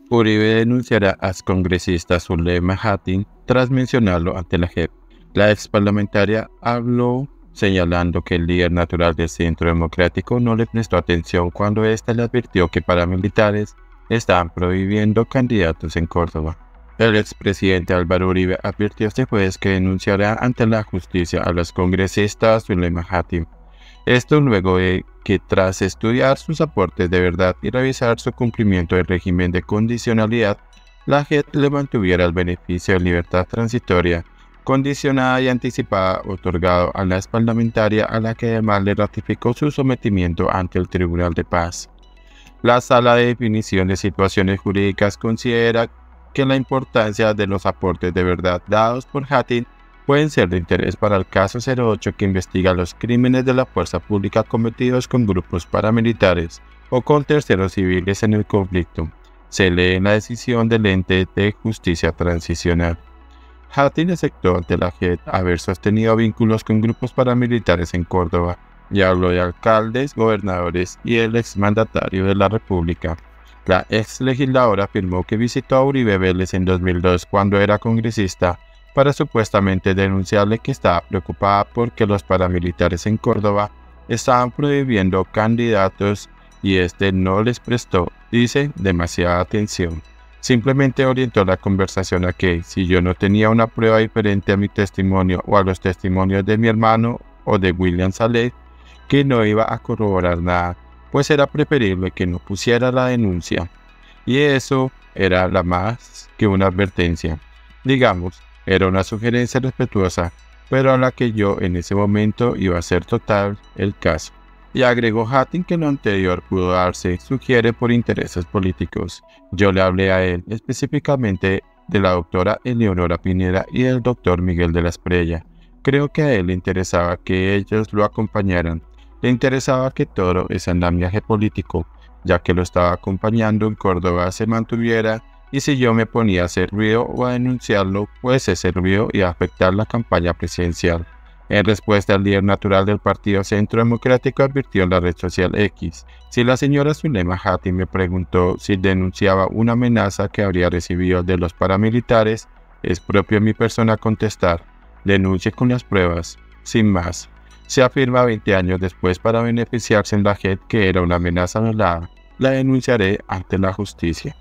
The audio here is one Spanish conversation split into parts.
Uribe denunciará a excongresista Zulema Hattin tras mencionarlo ante la JEP. La ex parlamentaria habló señalando que el líder natural del Centro Democrático no le prestó atención cuando ésta le advirtió que paramilitares estaban prohibiendo candidatos en Córdoba. El expresidente Álvaro Uribe advirtió este jueves que denunciará ante la justicia a los congresistas Zulema Hattin. Esto luego de que tras estudiar sus aportes de verdad y revisar su cumplimiento del régimen de condicionalidad, la JEP le mantuviera el beneficio de libertad transitoria, condicionada y anticipada otorgado a la exparlamentaria, a la que además le ratificó su sometimiento ante el Tribunal de Paz. La Sala de Definición de Situaciones Jurídicas considera que la importancia de los aportes de verdad dados por Hattin pueden ser de interés para el caso 08, que investiga los crímenes de la fuerza pública cometidos con grupos paramilitares o con terceros civiles en el conflicto. Se lee en la decisión del ente de justicia transicional. Hattin aceptó ante la JEP haber sostenido vínculos con grupos paramilitares en Córdoba y habló de alcaldes, gobernadores y el exmandatario de la República. La ex legisladora afirmó que visitó a Uribe Vélez en 2002 cuando era congresista para supuestamente denunciarle que estaba preocupada porque los paramilitares en Córdoba estaban prohibiendo candidatos y este no les prestó, dice, demasiada atención. Simplemente orientó la conversación a que, si yo no tenía una prueba diferente a mi testimonio o a los testimonios de mi hermano o de William Saleh, que no iba a corroborar nada, pues era preferible que no pusiera la denuncia. Y eso era la más que una advertencia. Digamos, era una sugerencia respetuosa, pero a la que yo en ese momento iba a ser total el caso. Y agregó Hattin que lo anterior pudo darse, sugiere, por intereses políticos. Yo le hablé a él específicamente de la doctora Eleonora Pineda y del doctor Miguel de la Espriella. Creo que a él le interesaba que ellos lo acompañaran. Le interesaba que todo ese andamiaje político, ya que lo estaba acompañando en Córdoba, se mantuviera, y si yo me ponía a hacer ruido o a denunciarlo, pues ese ruido iba a afectar la campaña presidencial. En respuesta, el líder natural del Partido Centro Democrático advirtió en la red social X: si la señora Zulema Hattin me preguntó si denunciaba una amenaza que habría recibido de los paramilitares, es propio de mi persona contestar: denuncie con las pruebas, sin más. Se afirma 20 años después para beneficiarse en la JEP que era una amenaza velada. La denunciaré ante la justicia.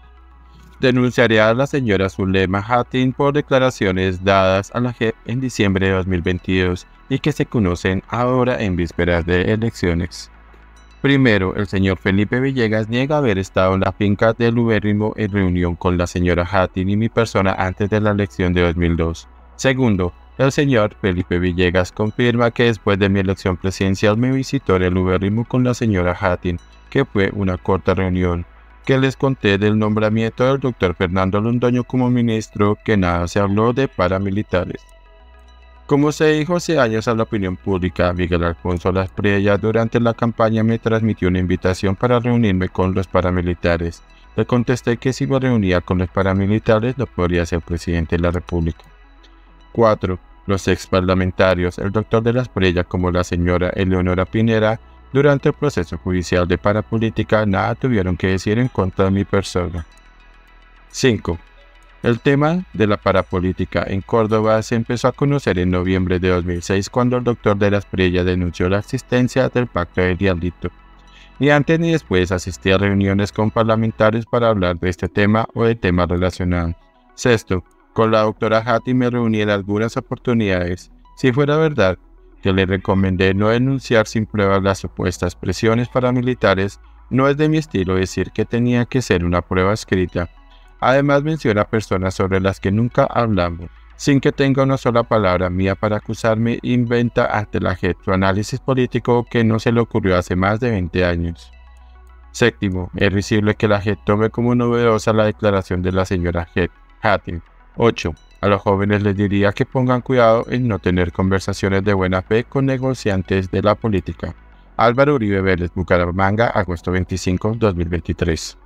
Denunciaré a la señora Zulema Hattin por declaraciones dadas a la JEP en diciembre de 2022 y que se conocen ahora en vísperas de elecciones. Primero, el señor Felipe Villegas niega haber estado en la finca del Ubérrimo en reunión con la señora Hattin y mi persona antes de la elección de 2002. Segundo, el señor Felipe Villegas confirma que después de mi elección presidencial me visitó en el Ubérrimo con la señora Hattin, que fue una corta reunión, que les conté del nombramiento del doctor Fernando Londoño como ministro, que nada se habló de paramilitares. Como se dijo hace años a la opinión pública, Miguel Alfonso La Espriella durante la campaña me transmitió una invitación para reunirme con los paramilitares. Le contesté que si me reunía con los paramilitares no podría ser presidente de la República. 4. Los exparlamentarios, el doctor de La Espriella como la señora Eleonora Pineda, durante el proceso judicial de parapolítica nada tuvieron que decir en contra de mi persona. 5. El tema de la parapolítica en Córdoba se empezó a conocer en noviembre de 2006 cuando el doctor de La Espriella denunció la existencia del pacto de Diablito. Ni antes ni después asistí a reuniones con parlamentarios para hablar de este tema o de temas relacionados. 6. Con la doctora Hattin me reuní en algunas oportunidades. Si fuera verdad que le recomendé no denunciar sin pruebas las supuestas presiones paramilitares, no es de mi estilo decir que tenía que ser una prueba escrita. Además menciona personas sobre las que nunca hablamos. Sin que tenga una sola palabra mía para acusarme, inventa ante la JEP su análisis político que no se le ocurrió hace más de 20 años. 7. Es risible que la JEP tome como novedosa la declaración de la señora Hattin. 8. A los jóvenes les diría que pongan cuidado en no tener conversaciones de buena fe con negociantes de la política. Álvaro Uribe Vélez, Bucaramanga, agosto 25, 2023.